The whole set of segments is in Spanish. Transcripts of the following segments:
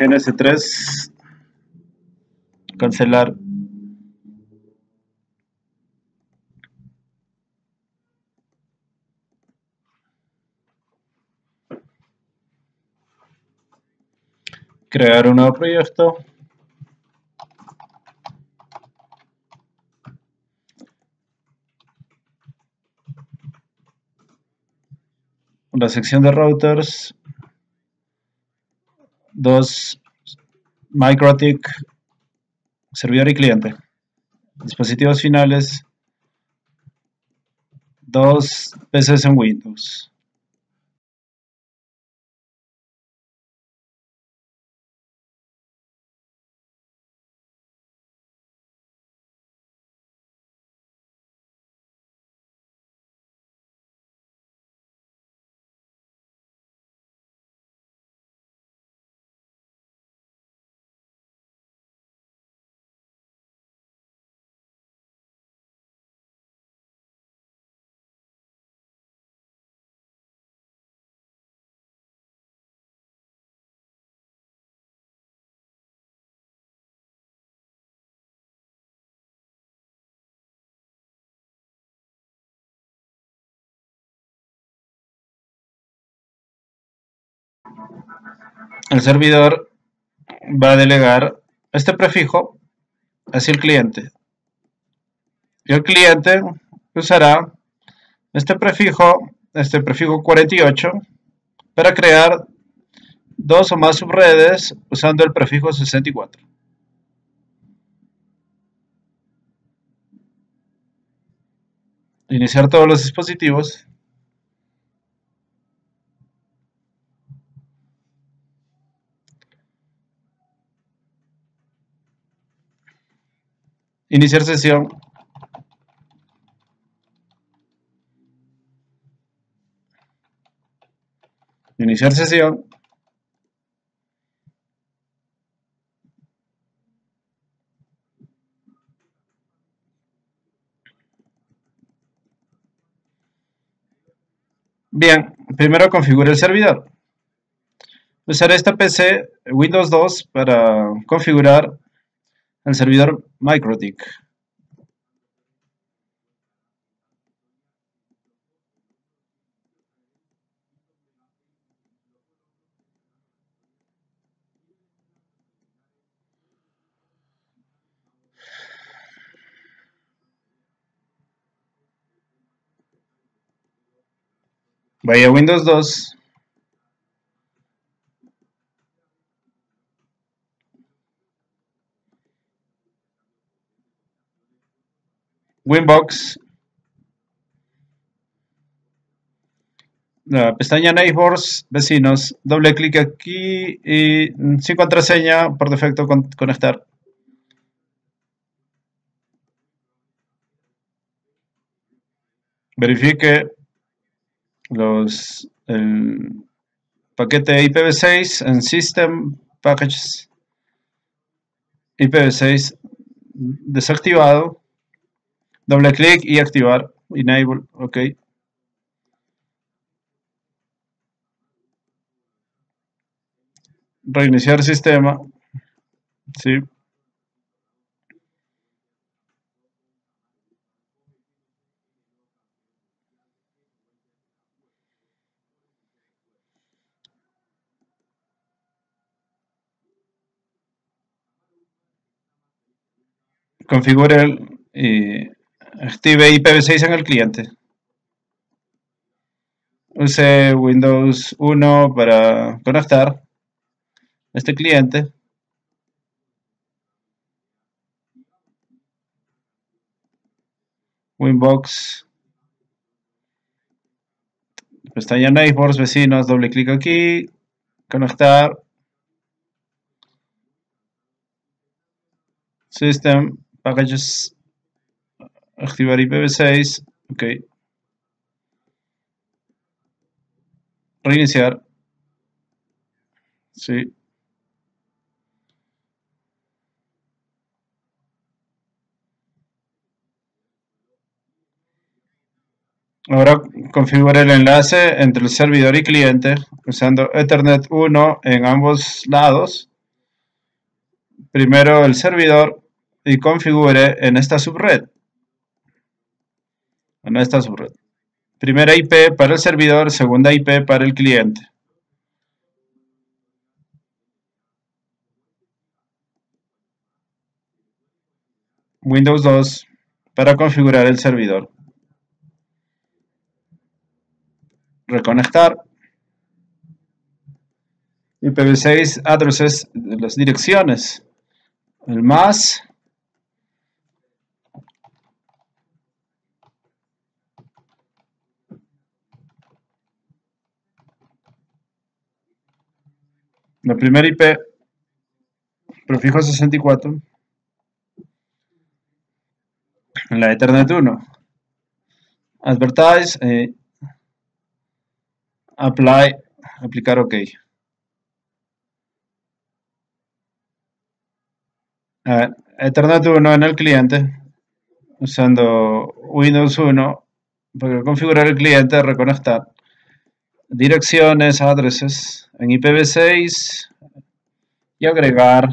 GNS3, cancelar. Crear un nuevo proyecto. La sección de routers. 2 MikroTik, servidor y cliente. Dispositivos finales. 2 PCs en Windows. El servidor va a delegar este prefijo hacia el cliente. Y el cliente usará este prefijo 48, para crear 2 o más subredes usando el prefijo 64. Iniciar todos los dispositivos. Iniciar sesión. Iniciar sesión. Bien, primero configure el servidor. Usaré esta PC Windows 2 para configurar el servidor MikroTik. Vaya a Windows 2. Winbox. La pestaña Neighbors, vecinos. Doble clic aquí y sin contraseña, por defecto conectar. Verifique el paquete IPv6 en System Packages. IPv6 desactivado. Doble clic y activar. Enable. Ok. Reiniciar sistema. Sí. Configure active IPv6 en el cliente. Use Windows 1 para conectar este cliente. Winbox. Pestaña Neighbors, vecinos, doble clic aquí. Conectar. System Packages. Activar IPv6. Ok. Reiniciar. Sí. Ahora configure el enlace entre el servidor y cliente usando Ethernet 1 en ambos lados primero el servidor y configure en esta subred. Primera IP para el servidor, segunda IP para el cliente. Windows 2 para configurar el servidor. Reconectar. IPv6 addresses, las direcciones. El más. La primera IP, prefijo 64. La Ethernet 1. Advertise. Aplicar OK. Ethernet 1 en el cliente, usando Windows 1 para configurar el cliente, reconectar. Direcciones, addresses en IPv6 y agregar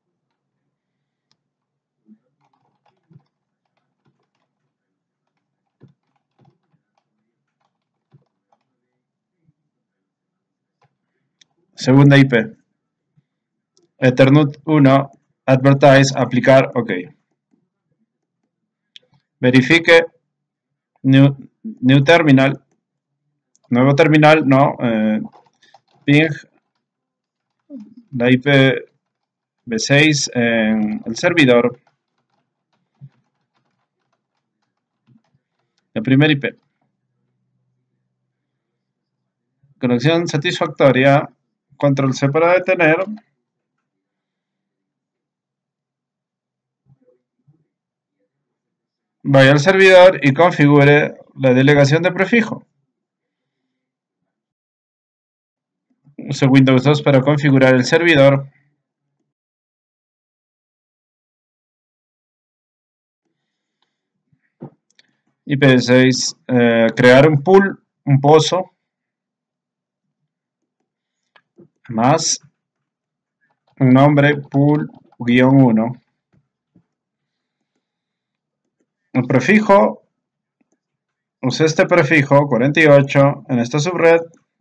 segunda IP. Ethernet 1, advertise, aplicar, OK. Verifique, new terminal, nuevo terminal, no, ping, la IPv6 en el servidor, la primera IP. Conexión satisfactoria, control C para detener. Vaya al servidor y configure la delegación de prefijo. Use Windows 2 para configurar el servidor. IPv6, crear un pool, un pozo, más un nombre pool-1. El prefijo, use este prefijo 48 en esta subred.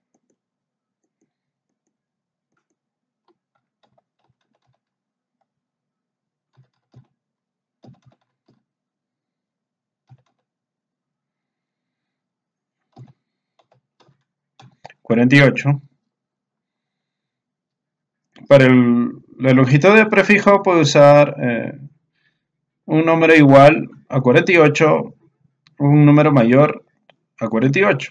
Para la longitud de prefijo puede usar un número igual a 48, un número mayor a 48.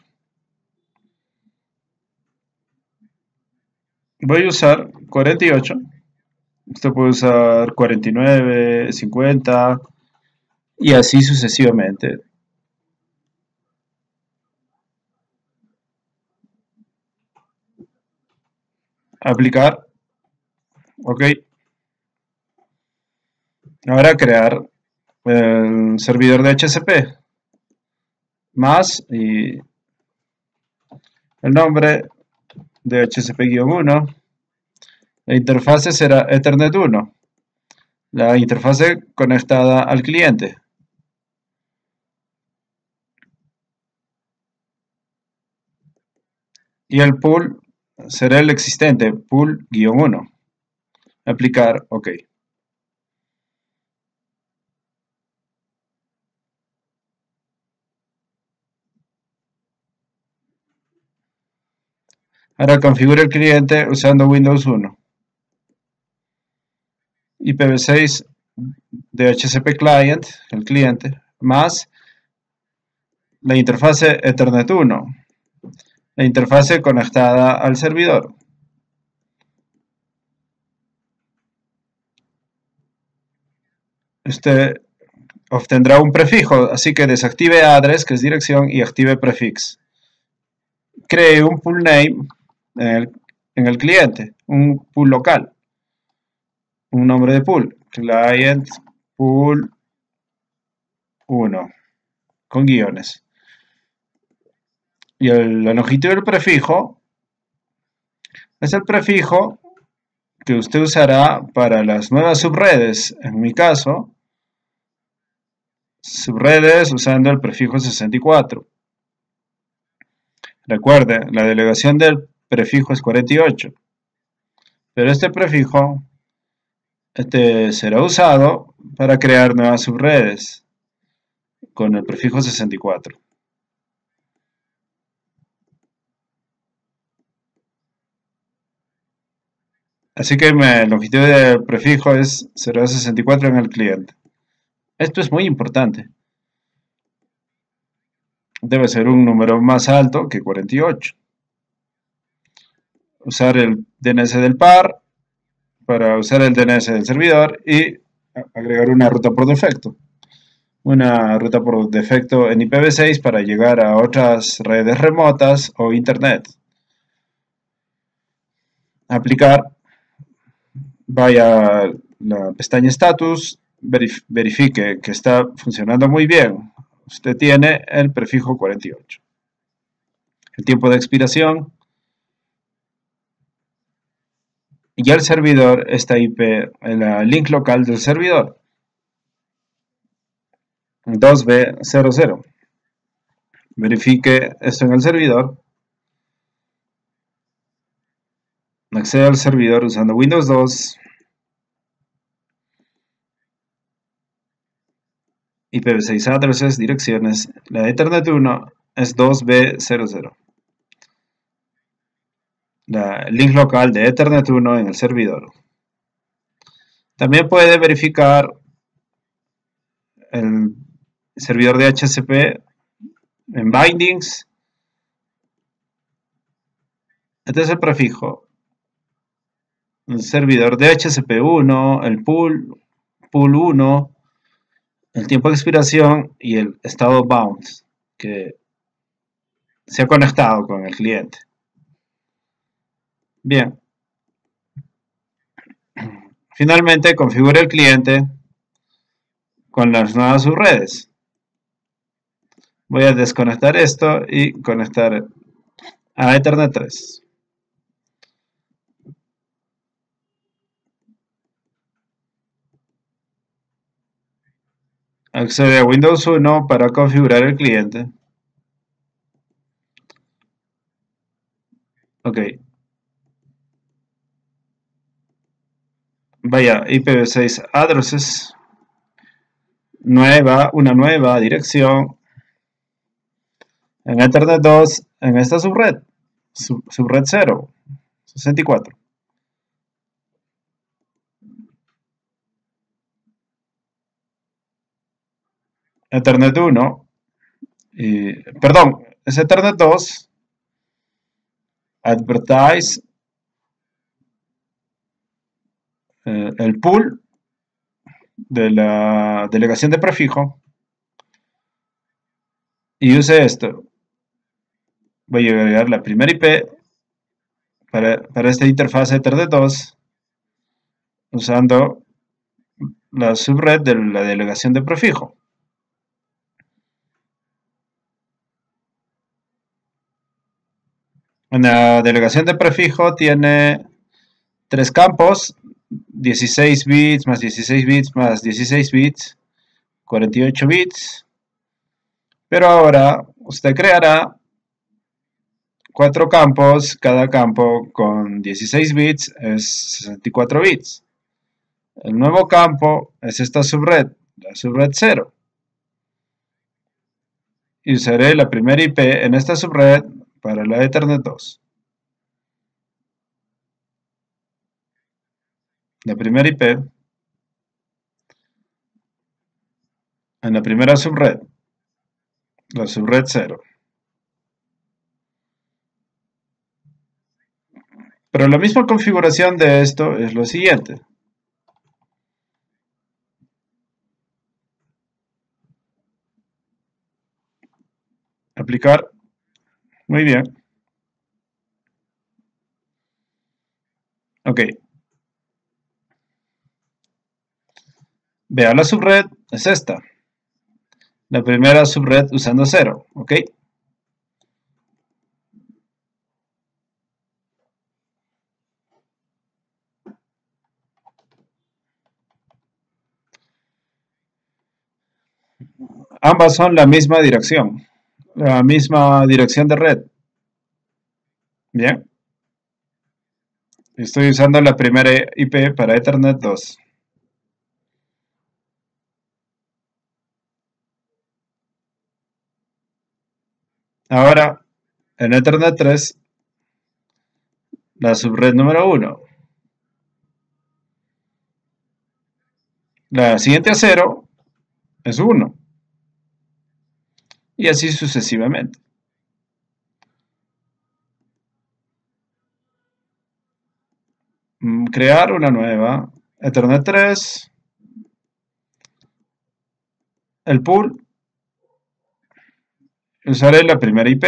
Voy a usar 48. Esto puede usar 49, 50 y así sucesivamente. Aplicar. OK. Ahora crear el servidor de HCP. Más y el nombre de HCP-1. La interfase será Ethernet 1. La interfase conectada al cliente. Y el pool será el existente, pool-1. Aplicar, OK. Ahora configure el cliente usando Windows 1. IPv6 de HCP Client, el cliente, más la interfase Ethernet 1, la interfase conectada al servidor. Este obtendrá un prefijo, así que desactive address, que es dirección, y active prefix. Cree un pool name en el cliente, un pool local, un nombre de pool, client pool 1, con guiones. Y la longitud del prefijo es el prefijo que usted usará para las nuevas subredes. En mi caso, subredes usando el prefijo 64. Recuerde, la delegación del prefijo es 48, pero este prefijo será usado para crear nuevas subredes con el prefijo 64. Así que la longitud del prefijo será 64 en el cliente. Esto es muy importante. Debe ser un número más alto que 48. Usar el DNS del par para usar el DNS del servidor y agregar una ruta por defecto. Una ruta por defecto en IPv6 para llegar a otras redes remotas o internet. Aplicar. Vaya a la pestaña status, verifique que está funcionando muy bien. Usted tiene el prefijo 48. El tiempo de expiración. Y el servidor, esta IP, el link local del servidor. 2B00. Verifique esto en el servidor. Acceda al servidor usando Windows 2. IPv6 addresses, direcciones. La de Ethernet 1 es 2B00. El link local de Ethernet 1 en el servidor. También puede verificar el servidor de HCP en bindings. Este es el prefijo. El servidor de HCP1, el pool 1, el tiempo de expiración y el estado bounds que se ha conectado con el cliente. Bien. Finalmente, configure el cliente con las nuevas subredes. Voy a desconectar esto y conectar a Ethernet 3. Accede a Windows 1 para configurar el cliente. Ok. Vaya, IPv6 addresses. Una nueva dirección. En Ethernet 2, en esta subred. Subred 0. 64. Ethernet 1. Perdón, es Ethernet 2. Advertise. El pool de la delegación de prefijo. Y use esto. Voy a agregar la primera IP para esta interfaz Ethernet 2 usando la subred de la delegación de prefijo. En la delegación de prefijo tiene 3 campos, 16 bits más 16 bits más 16 bits, 48 bits. Pero ahora usted creará 4 campos, cada campo con 16 bits es 64 bits. El nuevo campo es esta subred, la subred 0. Y usaré la primera IP en esta subred para la Ethernet 2. La primera IP en la primera subred, la subred 0. Pero la misma configuración de esto es lo siguiente. Aplicar. Muy bien. Ok. Vea, la subred es esta. La primera subred usando 0. Ok. Ambas son la misma dirección de red. Bien. Estoy usando la primera IP para Ethernet 2. Ahora, en Ethernet 3, la subred número 1. La siguiente a 0 es 1. Y así sucesivamente. Crear una nueva. Ethernet 3. El pool. Usaré la primera IP.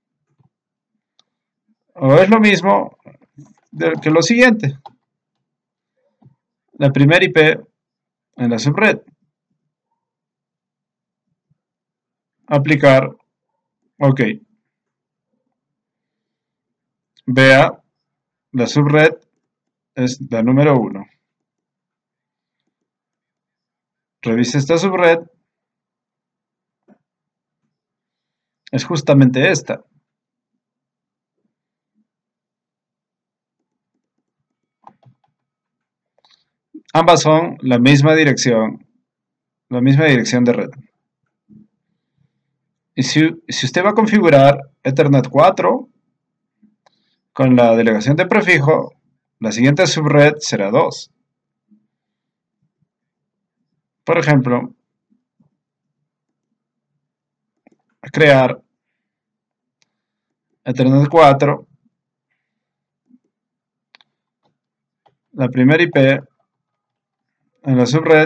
O es lo mismo que lo siguiente. La primera IP en la subred. Aplicar. Ok. Vea, la subred es la número 1. Revise esta subred. Es justamente esta. Ambas son la misma dirección de red. Y si usted va a configurar Ethernet 4 con la delegación de prefijo, la siguiente subred será 2. Por ejemplo, crear Ethernet 4, la primera IP en la subred,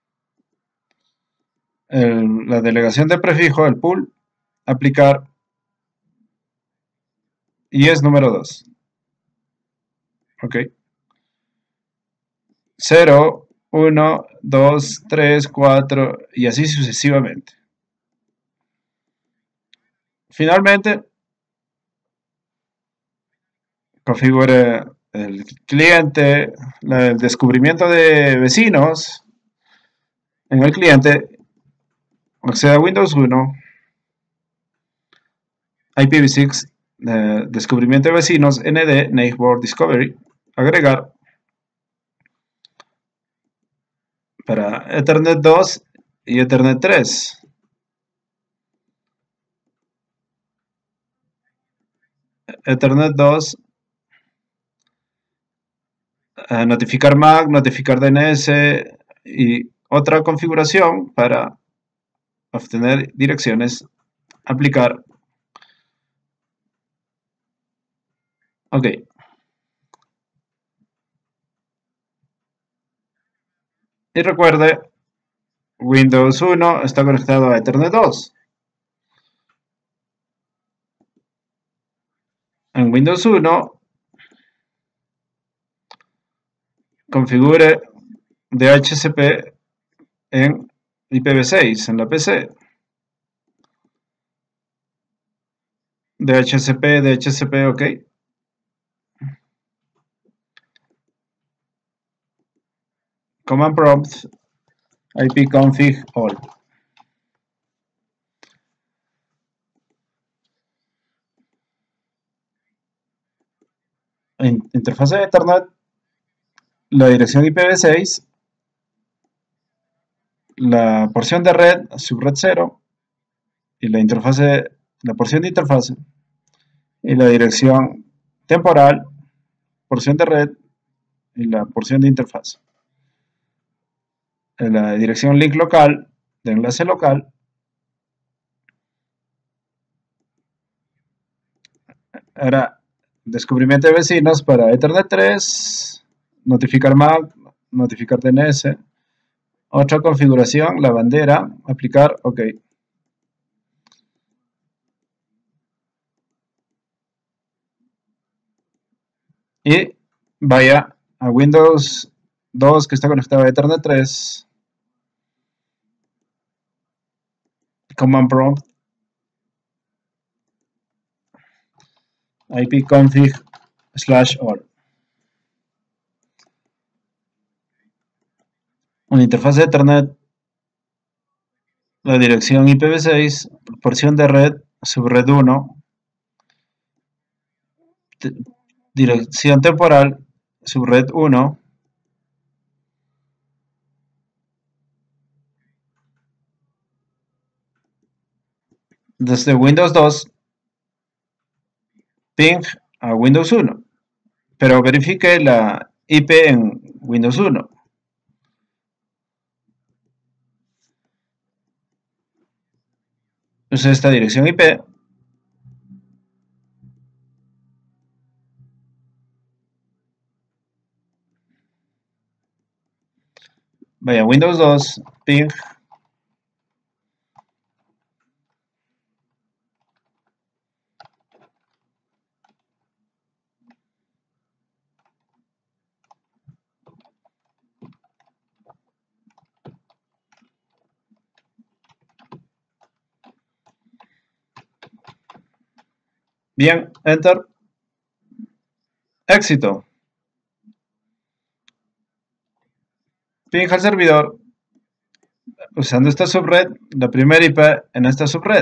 la delegación de prefijo, el pool, aplicar, y es número 2. Ok. 0, 1, 2, 3, 4 y así sucesivamente. Finalmente, configure el cliente, el descubrimiento de vecinos en el cliente, acceda a Windows 1, IPv6, descubrimiento de vecinos, ND, Neighbor Discovery, agregar para Ethernet 2 y Ethernet 3. Ethernet 2, notificar MAC, notificar DNS y otra configuración para obtener direcciones, aplicar. Ok. Y recuerde, Windows 1 está conectado a Ethernet 2. En Windows 1, configure DHCP en IPv6 en la PC. DHCP, ok. Command prompt ipconfig all. En interfaz de Ethernet, la dirección IPv6, la porción de red, subred 0, y la porción de interfase, y la dirección temporal, porción de red, y la porción de interfaz. La dirección link local, de enlace local, era descubrimiento de vecinos para Ethernet 3, notificar MAC, notificar DNS, otra configuración, la bandera, aplicar, ok. Y vaya a Windows 2 que está conectado a Ethernet 3, command prompt ipconfig/all. Una interfaz de Ethernet, la dirección IPv6, porción de red, subred 1, dirección temporal, subred 1, desde Windows 2, ping a Windows 1, pero verifique la IP en Windows 1. Use esta dirección IP. Vaya Windows 2, ping. Bien, enter. Éxito. Ping al servidor usando esta subred, la primera IP en esta subred.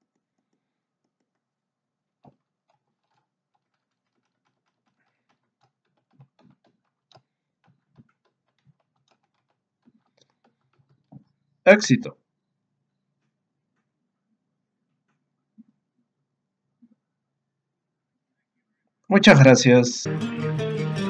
Éxito. Muchas gracias.